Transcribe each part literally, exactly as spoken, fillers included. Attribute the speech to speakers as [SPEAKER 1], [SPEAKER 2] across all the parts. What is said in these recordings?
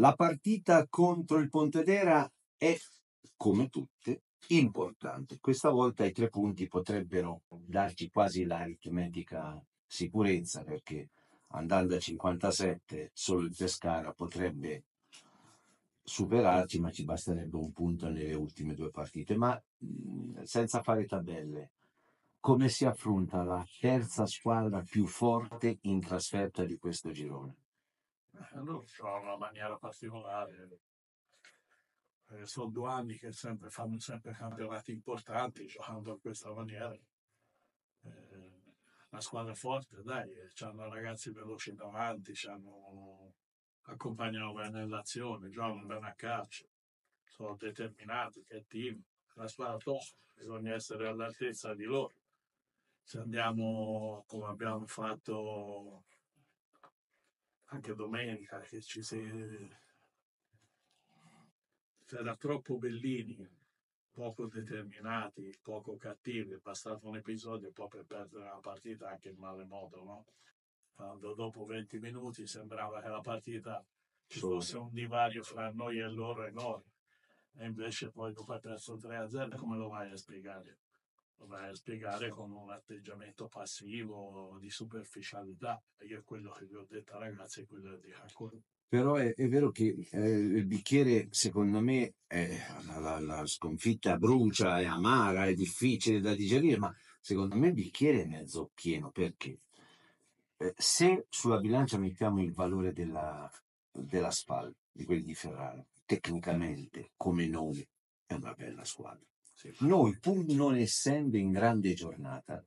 [SPEAKER 1] La partita contro il Pontedera è, come tutte, importante. Questa volta i tre punti potrebbero darci quasi l'aritmetica sicurezza, perché andando a cinquantasette solo il Pescara potrebbe superarci, ma ci basterebbe un punto nelle ultime due partite. Ma mh, senza fare tabelle, come si affronta la terza squadra più forte in trasferta di questo girone?
[SPEAKER 2] Eh, loro hanno una maniera particolare. Eh, sono due anni che sempre, fanno sempre campionati importanti giocando in questa maniera. Eh, una squadra forte, dai, hanno ragazzi veloci davanti, c'hanno accompagnano bene l'azione, giocano bene a calcio, sono determinati, cattivi. La squadra top, bisogna essere all'altezza di loro. Se andiamo come abbiamo fatto anche domenica, che ci si c'era troppo bellini, poco determinati, poco cattivi, è bastato un episodio poi per perdere la partita anche in male modo, no? Quando dopo venti minuti sembrava che la partita ci fosse un divario fra noi e loro enorme, e invece poi dopo hai perso tre a zero, come lo vai a spiegare? Lo vai a spiegare con un atteggiamento passivo, di superficialità, e io quello che vi ho detto ragazzi è quello di ancora.
[SPEAKER 1] Però è, è vero che eh, il bicchiere, secondo me, è, la, la- la sconfitta brucia, è amara, è difficile da digerire, ma secondo me il bicchiere è mezzo pieno, perché eh, se sulla bilancia mettiamo il valore della, della SPAL, di quelli di Ferrara, tecnicamente, come nome, è una bella squadra.
[SPEAKER 2] Sì,
[SPEAKER 1] Noi, pur non essendo in grande giornata,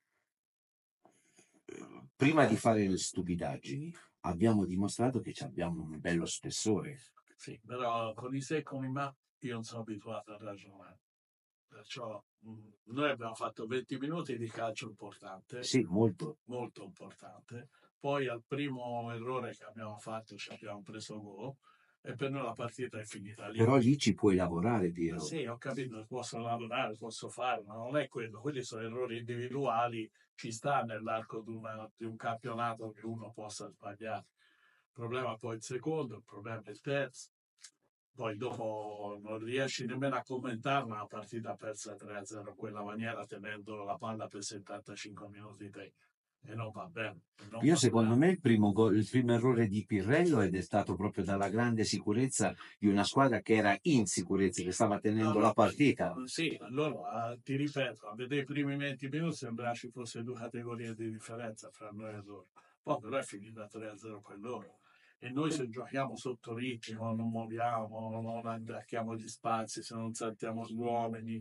[SPEAKER 1] eh, prima di fare le stupidaggini, abbiamo dimostrato che ci abbiamo un bello spessore.
[SPEAKER 2] sì, però con i se e con i ma io non sono abituato a ragionare. Perciò mh, noi abbiamo fatto venti minuti di calcio importante,
[SPEAKER 1] Sì, molto.
[SPEAKER 2] molto importante. Poi al primo errore che abbiamo fatto ci abbiamo preso gol e per noi la partita è finita lì.
[SPEAKER 1] Però lì ci puoi lavorare, Piero.
[SPEAKER 2] Sì, ho capito, posso lavorare, posso fare, ma non è quello. Quelli sono errori individuali, ci sta nell'arco di, una- di un campionato che uno possa sbagliare. Il problema poi è il secondo, il problema è il terzo. Poi dopo non riesci nemmeno a commentare una partita persa tre a zero in quella maniera, tenendo la palla per settantacinque minuti te. E non va bene. e non
[SPEAKER 1] Io
[SPEAKER 2] va
[SPEAKER 1] secondo
[SPEAKER 2] bene.
[SPEAKER 1] me il primo, gol- il primo errore di Pirrello ed è stato proprio dalla grande sicurezza di una squadra che era in sicurezza, che stava tenendo
[SPEAKER 2] No,
[SPEAKER 1] la
[SPEAKER 2] no,
[SPEAKER 1] partita.
[SPEAKER 2] sì, allora ah, ti ripeto, a vedere i primi venti minuti sembra ci fosse due categorie di differenza fra noi e loro. Poi però è finita tre a zero per loro. E noi se giochiamo sotto ritmo, non muoviamo, non attacchiamo gli spazi, se non saltiamo gli uomini,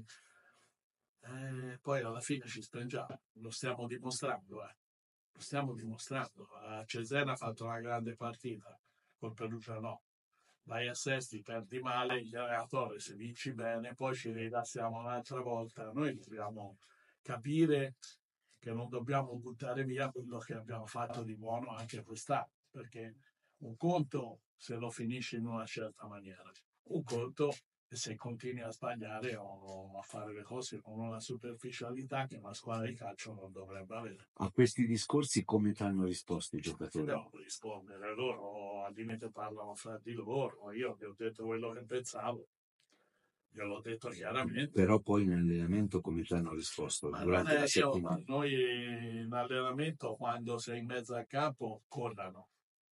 [SPEAKER 2] eh, poi alla fine ci stringiamo. Lo stiamo dimostrando, eh. Lo stiamo dimostrando. A Cesena ha fatto una grande partita, col Perugia no. Vai a Sesti, perdi male, il allenatore se vinci bene, poi ci rilassiamo un'altra volta. Noi dobbiamo capire che non dobbiamo buttare via quello che abbiamo fatto di buono anche quest'anno, perché un conto se lo finisci in una certa maniera, un conto è se continui a sbagliare o a fare le cose con una superficialità che una squadra di calcio non dovrebbe avere.
[SPEAKER 1] A questi discorsi come ti hanno risposto i giocatori?
[SPEAKER 2] Devo rispondere, loro al limite parlano fra di loro, io vi ho detto quello che pensavo, gliel'ho detto chiaramente.
[SPEAKER 1] Però poi in allenamento come ti hanno risposto
[SPEAKER 2] Ma non
[SPEAKER 1] durante
[SPEAKER 2] è
[SPEAKER 1] la
[SPEAKER 2] io,
[SPEAKER 1] settimana?
[SPEAKER 2] noi in allenamento quando sei in mezzo al campo corrano.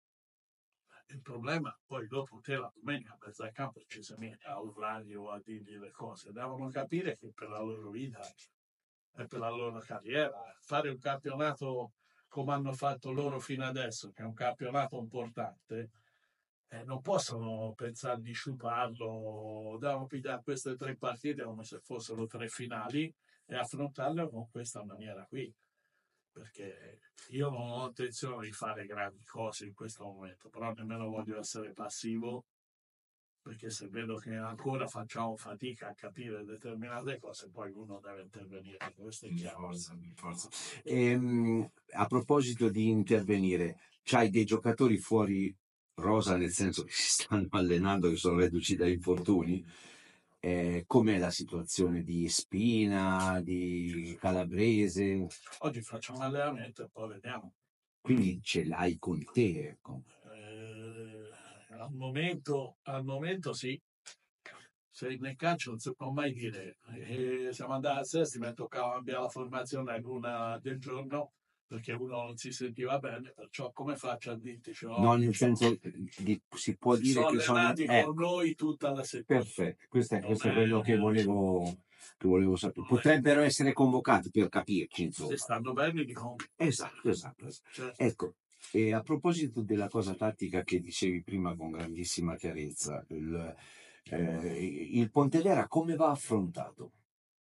[SPEAKER 2] Il problema poi dopo te la domenica in mezzo al campo ci si mette a urlargli o a dirgli le cose. Devono capire che per la loro vita e per la loro carriera fare un campionato come hanno fatto loro fino adesso, che è un campionato importante, eh, non possono pensare di sciuparlo, devono pigliare queste tre partite come se fossero tre finali e affrontarle con questa maniera qui. Perché io non ho intenzione di fare grandi cose in questo momento, però nemmeno voglio essere passivo, perché se vedo che ancora facciamo fatica a capire determinate cose, poi uno deve intervenire. Questo è chiaro.
[SPEAKER 1] Forza, forza. Ehm, a proposito di intervenire, c'hai dei giocatori fuori rosa, nel senso che si stanno allenando, che sono reduci da infortuni? Eh, com'è la situazione di Spina, di Calabrese?
[SPEAKER 2] Oggi facciamo un allenamento e poi vediamo.
[SPEAKER 1] Quindi ce l'hai con te, ecco.
[SPEAKER 2] Eh, al momento, al momento sì. Se nel calcio non si può mai dire. E siamo andati a sesti, mi toccava cambiare la formazione l'una del giorno perché uno non si sentiva bene, perciò come faccio a dirti? Cioè,
[SPEAKER 1] No, nel senso, di, si può
[SPEAKER 2] si
[SPEAKER 1] dire
[SPEAKER 2] sono
[SPEAKER 1] che sono...
[SPEAKER 2] allenati con
[SPEAKER 1] Ecco,
[SPEAKER 2] noi tutta la settimana.
[SPEAKER 1] perfetto, questo è,
[SPEAKER 2] Non
[SPEAKER 1] questo è
[SPEAKER 2] è,
[SPEAKER 1] quello che volevo, che volevo sapere. Potrebbero essere convocati per capirci,
[SPEAKER 2] se
[SPEAKER 1] insomma.
[SPEAKER 2] stanno bene di come.
[SPEAKER 1] Esatto, esatto.
[SPEAKER 2] Certo.
[SPEAKER 1] Ecco, e a proposito della cosa tattica che dicevi prima con grandissima chiarezza, il, eh, il Pontedera come va affrontato?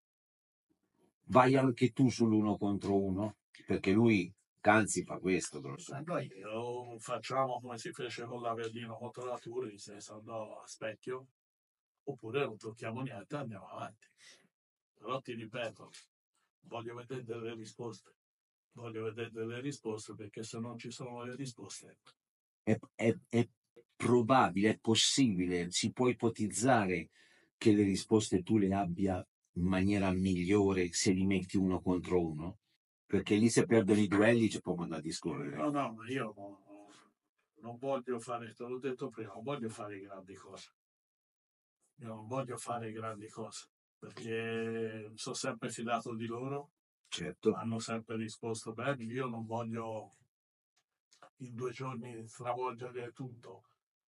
[SPEAKER 1] Vai anche tu sull'uno contro uno? Perché lui, Canzi, fa questo, grosso.
[SPEAKER 2] Eh, Noi lo facciamo come si fece con l'Avellino contro la Turi, se si andò a specchio, oppure non tocchiamo niente e andiamo avanti. Però ti ripeto, voglio vedere delle risposte. Voglio vedere delle risposte perché se non ci sono le risposte.
[SPEAKER 1] È, è- è probabile, è possibile, si può ipotizzare che le risposte tu le abbia in maniera migliore se li metti uno contro uno? Perché lì se perdono i duelli c'è poco da discorrere.
[SPEAKER 2] No, no, ma io non, non voglio fare, te l'ho detto prima, non voglio fare grandi cose. Io non voglio fare grandi cose perché sono sempre fidato di loro,
[SPEAKER 1] Certo,
[SPEAKER 2] hanno sempre risposto bene. Io non voglio in due giorni stravolgere tutto,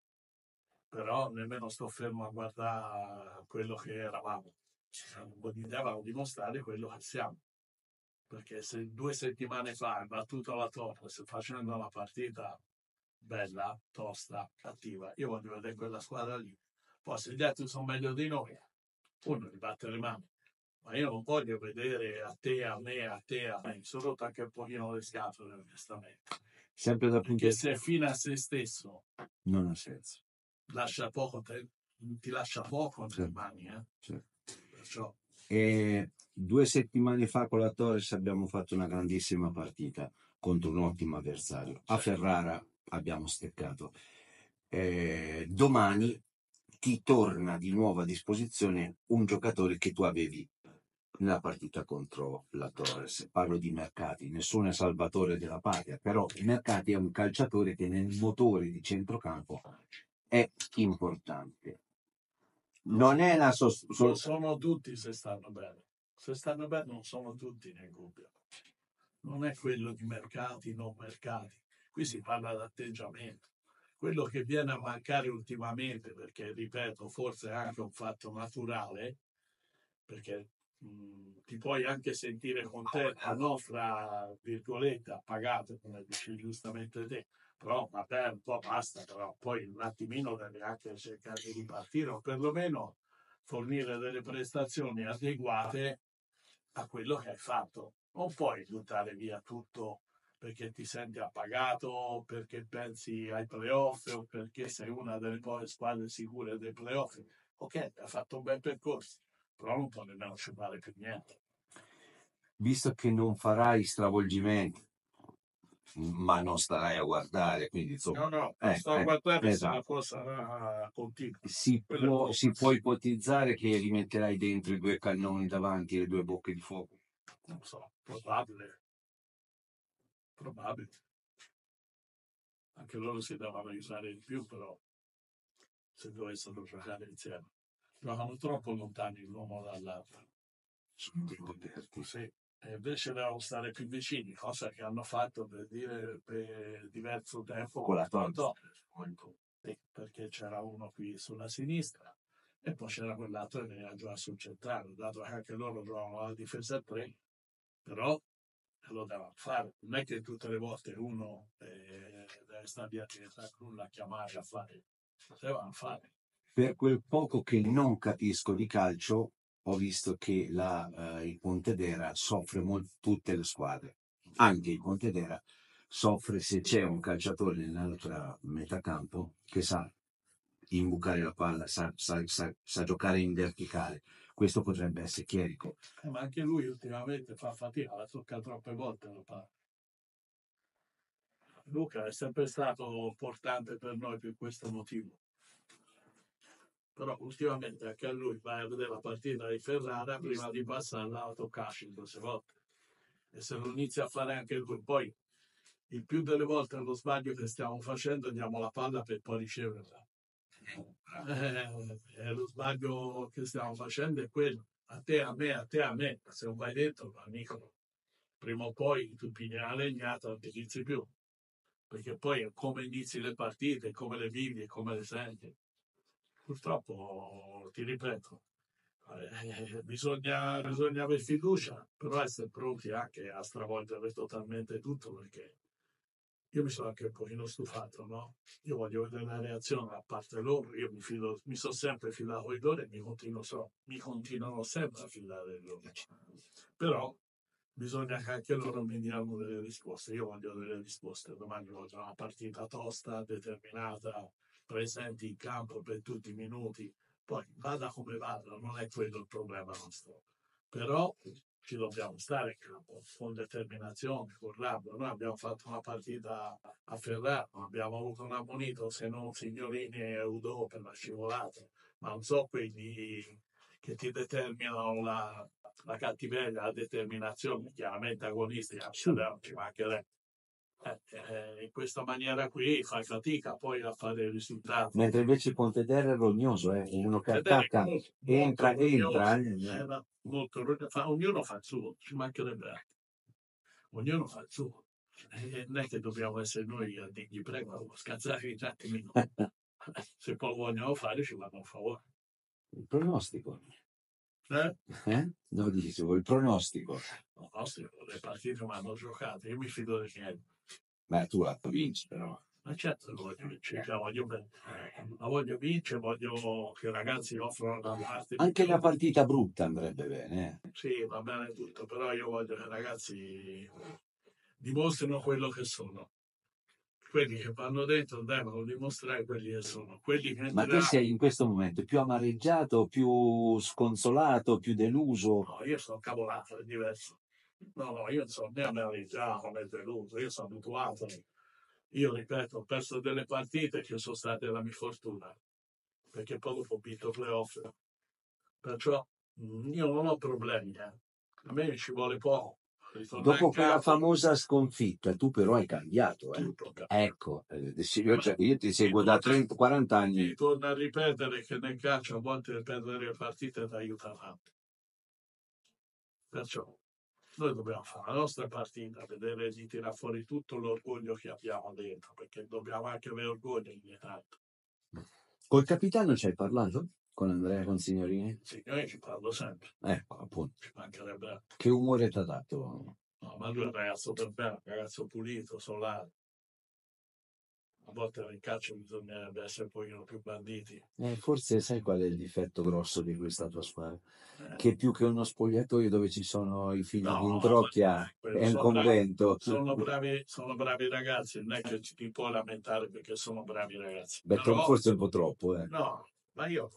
[SPEAKER 2] però nemmeno sto fermo a guardare quello che eravamo. Vogliamo dimostrare quello che siamo. Perché se due settimane fa hai battuto la Torres facendo una partita bella, tosta, cattiva, io voglio vedere quella squadra lì. Poi se gli altri sono meglio di noi, uno li batte le mani. Ma io non voglio vedere a te, a me, a te, a me. Mi sono rotto anche un pochino le scatole, onestamente.
[SPEAKER 1] sempre dal punto
[SPEAKER 2] Perché
[SPEAKER 1] di
[SPEAKER 2] se è fine a se stesso,
[SPEAKER 1] non ha senso.
[SPEAKER 2] lascia poco te- ti lascia poco nelle
[SPEAKER 1] Certo.
[SPEAKER 2] mani. Eh?
[SPEAKER 1] Certo.
[SPEAKER 2] Perciò,
[SPEAKER 1] E due settimane fa con la Torres abbiamo fatto una grandissima partita contro un ottimo avversario. A Ferrara abbiamo steccato. Eh, domani ti torna di nuovo a disposizione un giocatore che tu avevi nella partita contro la Torres. Parlo di Mercati, nessuno è salvatore della patria, però Mercati è un calciatore che nel motore di centrocampo è importante. Non è la
[SPEAKER 2] non
[SPEAKER 1] sostanza.
[SPEAKER 2] sono tutti se stanno bene. Se stanno bene non sono tutti nel dubbio. Non è quello di mercati, non mercati. Qui si parla di atteggiamento. Quello che viene a mancare ultimamente, perché ripeto, forse è anche un fatto naturale, perché mh, ti puoi anche sentire contento, no? Fra virgolette, appagato, come dici giustamente te, però vabbè, un po' basta, però poi un attimino devi anche cercare di ripartire o perlomeno fornire delle prestazioni adeguate a quello che hai fatto. Non puoi buttare via tutto perché ti senti appagato, perché pensi ai playoff o perché sei una delle poche squadre sicure dei playoff. Ok, hai fatto un bel percorso, però non può nemmeno fare più niente.
[SPEAKER 1] Visto che non farai stravolgimenti, ma non starai a guardare, quindi insomma,
[SPEAKER 2] No, no,
[SPEAKER 1] eh,
[SPEAKER 2] sto a
[SPEAKER 1] eh,
[SPEAKER 2] guardare se la
[SPEAKER 1] esatto.
[SPEAKER 2] cosa continua.
[SPEAKER 1] Si
[SPEAKER 2] Quello è
[SPEAKER 1] può,
[SPEAKER 2] poco.
[SPEAKER 1] si può ipotizzare che rimetterai dentro i due cannoni davanti, le due bocche di fuoco.
[SPEAKER 2] Non so, probabile, probabile. Anche loro si devono aiutare di più, però se dovessero giocare insieme. Giocano troppo lontani l'uno dall'altro.
[SPEAKER 1] Sono troppo aperti.
[SPEAKER 2] Sì. E invece devono stare più vicini, cosa che hanno fatto per dire per diverso tempo
[SPEAKER 1] Con la
[SPEAKER 2] con
[SPEAKER 1] Torres.
[SPEAKER 2] Torres. Sì, perché c'era uno qui sulla sinistra e poi c'era quell'altro che veniva già sul centrale, dato che anche loro giocavano alla difesa a tre, però lo devono fare. Non è che tutte le volte uno eh, deve stare dietro a nulla a chiamare a fare, lo devono fare.
[SPEAKER 1] Per quel poco che non capisco di calcio, ho visto che la, eh, il Pontedera soffre molto, tutte le squadre, anche il Pontedera soffre se c'è un calciatore nell'altra metà campo che sa imbucare la palla, sa, sa, sa, sa giocare in verticale. Questo potrebbe essere Chierico.
[SPEAKER 2] Eh, ma anche lui ultimamente fa fatica, la tocca troppe volte lo fa. Luca è sempre stato importante per noi per questo motivo. Però ultimamente anche a lui vai a vedere la partita di Ferrara, prima di passarla la toccarci due volte. E se lo inizia a fare anche lui, poi il più delle volte lo sbaglio che stiamo facendo diamo la palla per poi riceverla. Eh, eh, lo sbaglio che stiamo facendo è quello. A te, a me, a te, a me. Se non vai dentro, amico, prima o poi tu pigli una legnata, non ti inizi più. Perché poi è come inizi le partite, come le vivi e come le senti. Purtroppo, ti ripeto, eh, bisogna, bisogna avere fiducia, però essere pronti anche a stravolgere totalmente tutto, perché io mi sono anche un pochino stufato, no? Io voglio vedere la reazione da parte loro, io mi, fido, mi sono sempre fidato di loro e mi, continuo, so, mi continuano sempre a fidare di loro. Però bisogna che anche loro mi diano delle risposte. Io voglio delle risposte. Domani voglio una partita tosta, determinata, presenti in campo per tutti i minuti. Poi vada come vada, non è quello il problema nostro. Però ci dobbiamo stare in campo con determinazione, con rabbia. Noi abbiamo fatto una partita a Ferrara, abbiamo avuto un ammonito, se non Signorini e Udo per la scivolata, ma non so quelli che ti determinano la, la cattiveria, la determinazione, chiaramente agonisti, ci mancherebbe. Eh, eh, in questa maniera qui fai fatica poi a fare il risultato.
[SPEAKER 1] Mentre invece Pontedera è rognoso, è eh? Uno che
[SPEAKER 2] Ed è
[SPEAKER 1] attacca,
[SPEAKER 2] molto,
[SPEAKER 1] entra,
[SPEAKER 2] molto
[SPEAKER 1] entra.
[SPEAKER 2] rognoso,
[SPEAKER 1] eh.
[SPEAKER 2] era molto rognoso. Fa- ognuno fa il suo, ci mancherebbe altro. Ognuno fa il suo. E non è che dobbiamo essere noi a dirgli prego, scazzare un attimino. Se poi vogliono fare, ci vanno a favore.
[SPEAKER 1] Il pronostico.
[SPEAKER 2] Eh?
[SPEAKER 1] Eh? No, dicevo, il pronostico.
[SPEAKER 2] No, nostro, le partite mi hanno giocato, io mi fido dei miei.
[SPEAKER 1] Beh, tu la vinci però.
[SPEAKER 2] Ma certo che voglio vincere, cioè, voglio, la voglio vincere, voglio che i ragazzi offrono da parte.
[SPEAKER 1] Anche la partita brutta andrebbe bene. Eh?
[SPEAKER 2] Sì, va bene tutto, però io voglio che i ragazzi dimostrino quello che sono. Quelli che vanno dentro devono dimostrare quelli che sono. Quelli che
[SPEAKER 1] Ma te sei in questo momento più amareggiato, più sconsolato, più deluso?
[SPEAKER 2] No, io sono cavolato, è diverso. No, no, io non sono né amareggiato né deluso, io sono abituato. Io ripeto, ho perso delle partite che sono state la mia fortuna, perché poi dopo ho vinto playoff. Perciò mh, io non ho problemi, eh. A me ci vuole poco.
[SPEAKER 1] Dopo quella famosa sconfitta, tu però hai cambiato, eh?
[SPEAKER 2] Tutto,
[SPEAKER 1] ecco, eh, io, cioè, io ti seguo da trenta quaranta anni.
[SPEAKER 2] Ti torno a ripetere che nel calcio a volte perdere le partite ti aiuta tanto. Perciò noi dobbiamo fare la nostra partita, vedere di tirare fuori tutto l'orgoglio che abbiamo dentro, perché dobbiamo anche avere orgoglio in tanto.
[SPEAKER 1] Col capitano ci hai parlato? Con Andrea Consignorini?
[SPEAKER 2] Sì, io ci parlo sempre.
[SPEAKER 1] Ecco, appunto.
[SPEAKER 2] Ci mancherebbe.
[SPEAKER 1] Che umore ti ha dato?
[SPEAKER 2] No, ma lui è un ragazzo per bene, un ragazzo pulito, solare. A volte nel calcio bisognerebbe essere un pochino più banditi.
[SPEAKER 1] Eh, forse sai qual è il difetto grosso di questa tua squadra? Eh. Che più che uno spogliatoio dove ci sono i figli
[SPEAKER 2] no,
[SPEAKER 1] di Introcchia
[SPEAKER 2] no,
[SPEAKER 1] è un convento.
[SPEAKER 2] Bravi, sono, bravi, sono bravi ragazzi, non è che ci ti puoi lamentare perché sono bravi ragazzi.
[SPEAKER 1] Beh,
[SPEAKER 2] Però,
[SPEAKER 1] forse un po' troppo, eh.
[SPEAKER 2] No, ma io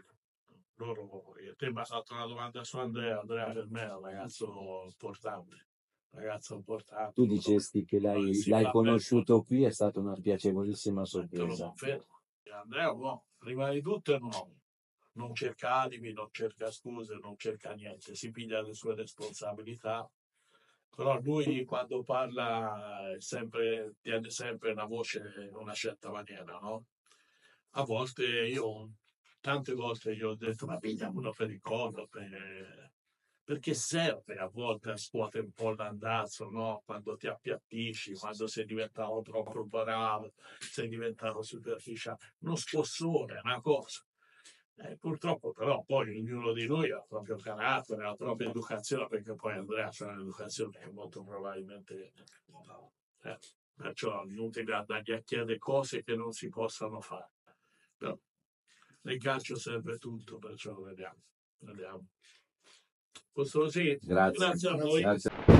[SPEAKER 2] loro, te mi ha fatto una domanda su Andrea, Andrea per me è un ragazzo importante. Ragazzo importante.
[SPEAKER 1] Tu dicesti che l'hai, l'hai conosciuto qui, è stata una piacevolissima sorpresa.
[SPEAKER 2] Andrea, no, prima di tutto è un uomo. Non cerca alibi, non cerca scuse, non cerca niente, si piglia le sue responsabilità. Però lui quando parla è sempre, tiene sempre una voce in una certa maniera, no? A volte io, tante volte io ho detto, ma pigliamolo per il collo, per... perché serve a volte a scuotere un po' l'andazzo, no? Quando ti appiattisci, quando sei diventato troppo bravo, sei diventato superficiale. Uno scossone, una cosa. Eh, purtroppo però poi ognuno di noi ha il proprio carattere, ha la propria educazione, perché poi Andrea ha un'educazione che molto probabilmente eh, perciò è inutile andargli a chiedere cose che non si possano fare. Però nel calcio serve tutto, perciò vediamo. vediamo. Posso così?
[SPEAKER 1] Grazie.
[SPEAKER 2] Grazie a voi.
[SPEAKER 1] Grazie.